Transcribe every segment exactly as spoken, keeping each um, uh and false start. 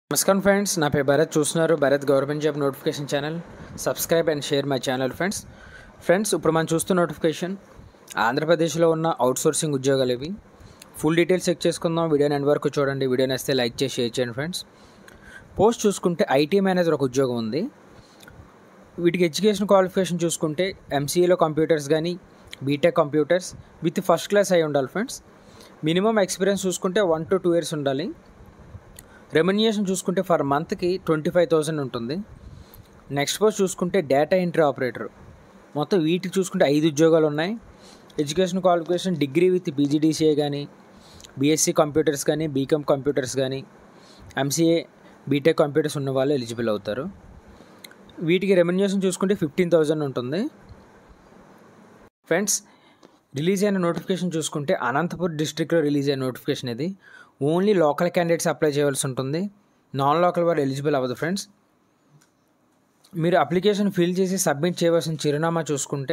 నమస్కారం ఫ్రెండ్స్, నా పేరు భరత్. చూస్తున్నారు Bharat government job notification channel. Subscribe and share my channel friends. Friends ఇప్పుడు మనం చూస్తున్న నోటిఫికేషన్ ఆంధ్రప్రదేశ్లో ఉన్న అవుట్సోర్సింగ్ ఉద్యోగాలు ఇవి. ఫుల్ డీటెయిల్స్ చెక్ చేసుకుందాం. వీడియోని ఎండ్ వరకు చూడండి. వీడియోని వస్తే లైక్ చేసి షేర్ చేయండి ఫ్రెండ్స్. పోస్ట్ చూసుకుంటే ఐటీ మేనేజర్ ఒక ఉద్యోగం ఉంది. వీటికి ఎడ్యుకేషన్ క్వాలిఫికేషన్ చూసుకుంటే ఎంసీఏలో కంప్యూటర్స్ కానీ BTech computers with first class అయి ఉండాలి ఫ్రెండ్స్. మినిమం ఎక్స్పీరియన్స్ చూసుకుంటే వన్ టు టూ ఇయర్స్ ఉండాలి. రెమ్యునరేషన్ చూసుకుంటే ఫర్ మంత్కి ట్వంటీ ఫైవ్ థౌసండ్ ఉంటుంది. నెక్స్ట్ పోస్ట్ చూసుకుంటే డేటా ఎంట్రీ ఆపరేటర్. మొత్తం వీటికి చూసుకుంటే ఐదు ఉద్యోగాలు ఉన్నాయి. Education qualification degree with PGDCA కానీ బీఎస్సీ కంప్యూటర్స్ కానీ బీకామ్ కంప్యూటర్స్ కానీ ఎంసీఏ బీటెక్ కంప్యూటర్స్ ఉన్న వాళ్ళు ఎలిజిబుల్ అవుతారు. వీటికి రెమ్యునరేషన్ చూసుకుంటే ఫిఫ్టీన్ థౌజండ్ ఉంటుంది. ఫ్రెండ్స్ రిలీజ్ అయిన నోటిఫికేషన్ చూసుకుంటే అనంతపూర్ డిస్ట్రిక్ట్లో రిలీజ్ అయిన నోటిఫికేషన్ ఇది. ఓన్లీ లోకల్ క్యాండిడేట్స్ అప్లై చేయవలసి ఉంటుంది. నాన్ లోకల్ వారు ఎలిజిబుల్ అవ్వదు ఫ్రెండ్స్. మీరు అప్లికేషన్ ఫిల్ చేసి సబ్మిట్ చేయవలసిన చిరునామా చూసుకుంటే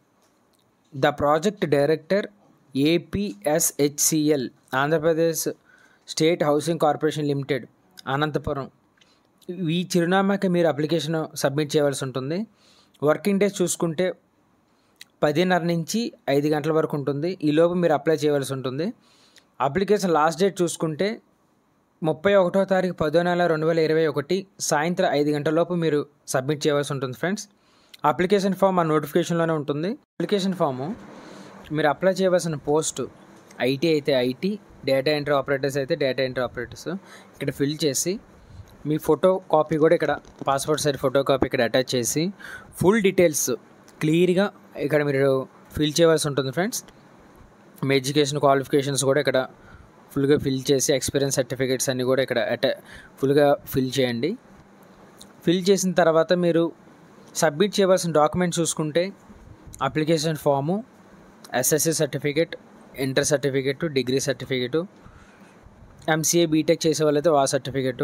the project director ఏపీఎస్హెచ్సిఎల్ Andhra Pradesh state housing corporation limited Anantapuram. ఈ చిరునామాకి మీరు అప్లికేషన్ సబ్మిట్ చేయవలసి ఉంటుంది. వర్కింగ్ డేస్ చూసుకుంటే పదిన్నర నుంచి ఐదు గంటల వరకు ఉంటుంది. ఈలోపు మీరు అప్లై చేయవలసి ఉంటుంది. అప్లికేషన్ లాస్ట్ డేట్ చూసుకుంటే ముప్పై ఒకటో తారీఖు పదో నెల రెండు వేల ఇరవై ఒకటి సాయంత్రం ఐదు గంటల లోపు మీరు సబ్మిట్ చేయవలసి ఉంటుంది ఫ్రెండ్స్. అప్లికేషన్ ఫామ్ ఆ నోటిఫికేషన్లోనే ఉంటుంది. అప్లికేషన్ ఫాము మీరు అప్లై చేయవలసిన పోస్టు ఐటీ అయితే ఐటీ, డేటా ఎంట్రీ ఆపరేటర్స్ అయితే డేటా ఎంట్రీ ఆపరేటర్స్ ఇక్కడ ఫిల్ చేసి మీ ఫోటో కాపీ కూడా ఇక్కడ పాస్పోర్ట్ సైజ్ ఫోటో కాపీ ఇక్కడ అటాచ్ చేసి ఫుల్ డీటెయిల్స్ క్లియర్గా ఇక్కడ మీరు ఫిల్ చేయవలసి ఉంటుంది ఫ్రెండ్స్. మీ ఎడ్యుకేషన్ క్వాలిఫికేషన్స్ కూడా ఇక్కడ ఫుల్గా ఫిల్ చేసి ఎక్స్పీరియన్స్ సర్టిఫికేట్స్ అన్నీ కూడా ఇక్కడ అటా ఫుల్గా ఫిల్ చేయండి. ఫిల్ చేసిన తర్వాత మీరు సబ్మిట్ చేయవలసిన డాక్యుమెంట్ చూసుకుంటే application form, SSC certificate, inter certificate, degree certificate, MCA BTech చేసే వాళ్ళైతే వా సర్టిఫికేటు,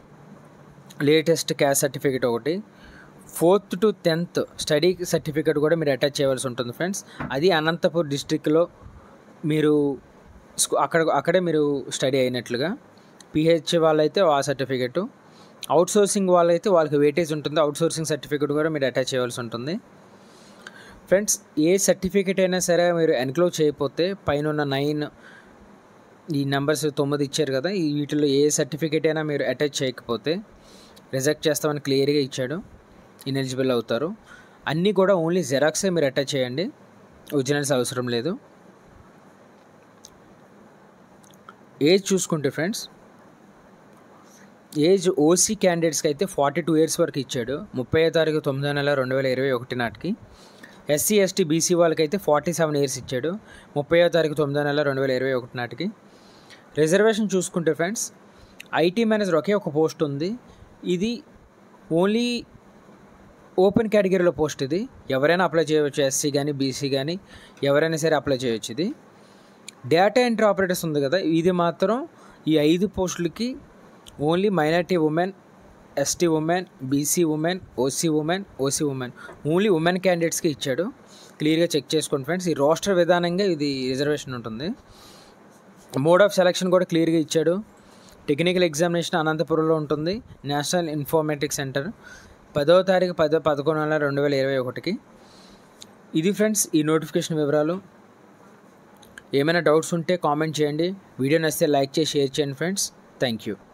లేటెస్ట్ క్యాస్ట్ సర్టిఫికేట్ ఒకటి, fourth to tenth study certificate కూడా మీరు అటాచ్ చేయవలసి ఉంటుంది ఫ్రెండ్స్. అది అనంతపూర్ డిస్ట్రిక్ట్లో మీరు అక్కడ అక్కడే మీరు స్టడీ అయినట్లుగా. పిహెచ్ వాళ్ళైతే ఆ సర్టిఫికేటు, అవుట్సోర్సింగ్ వాళ్ళైతే వాళ్ళకి వెయిటేజ్ ఉంటుంది. అవుట్సోర్సింగ్ సర్టిఫికేట్ కూడా మీరు అటాచ్ చేయవలసి ఉంటుంది ఫ్రెండ్స్. ఏ సర్టిఫికేట్ అయినా సరే మీరు ఎన్క్లోజ్ చేయకపోతే పైన ఉన్న నైన్ ఈ నెంబర్స్ తొమ్మిది ఇచ్చారు కదా, ఈ వీటిలో ఏ సర్టిఫికేట్ అయినా మీరు అటాచ్ చేయకపోతే రిజెక్ట్ చేస్తామని క్లియర్గా ఇచ్చాడు. ఇనెలిజిబుల్ అవుతారు. అన్నీ కూడా ఓన్లీ జెరాక్సే మీరు అటాచ్ చేయండి, ఒరిజినల్స్ అవసరం లేదు. ఏజ్ చూసుకుంటే ఫ్రెండ్స్ ఏజ్ ఓసీ క్యాండిడేట్స్కి అయితే ఫార్టీ టూ ఇయర్స్ వరకు ఇచ్చాడు ముప్పై తారీఖు తొమ్మిదో నెల రెండు వేల ఇరవై ఒకటి నాటికి. ఎస్సీ ఎస్టీ బీసీ వాళ్ళకి అయితే ఫార్టీ సెవెన్ ఇయర్స్ ఇచ్చాడు ముప్పై తారీఖు తొమ్మిదో నెల రెండు వేల ఇరవై ఒకటి నాటికి. రిజర్వేషన్ చూసుకుంటే ఫ్రెండ్స్ ఐటీ మేనేజర్ ఒకే ఒక పోస్ట్ ఉంది. ఇది ఓన్లీ ఓపెన్ కేటగిరీలో పోస్ట్. ఇది ఎవరైనా అప్లై చేయవచ్చు. ఎస్సీ కానీ బీసీ కానీ ఎవరైనా సరే అప్లై చేయవచ్చు. ఇది డేటా ఎంట్రీ ఆపరేటర్స్ ఉంది కదా, ఇది మాత్రం ఈ ఐదు పోస్టులకి only minority women, ST women, BC women, OC women, OC women only women క్యాండిడేట్స్కి ఇచ్చాడు. క్లియర్గా చెక్ చేసుకోండి ఫ్రెండ్స్. ఈ రోస్టర్ విధానంగా ఇది రిజర్వేషన్ ఉంటుంది. మోడ్ ఆఫ్ సెలక్షన్ కూడా క్లియర్గా ఇచ్చాడు. టెక్నికల్ ఎగ్జామినేషన్ అనంతపురంలో ఉంటుంది. నేషనల్ ఇన్ఫర్మేటిక్స్ సెంటర్ పదో తారీఖు పదో పదకొండు నెల రెండు వేల ఇరవై ఒకటికి. ఇది ఫ్రెండ్స్ ఈ నోటిఫికేషన్ వివరాలు. ఏమైనా డౌట్స్ ఉంటే కామెంట్ చేయండి. వీడియో నచ్చితే లైక్ చేసి షేర్ చేయండి ఫ్రెండ్స్. Thank you.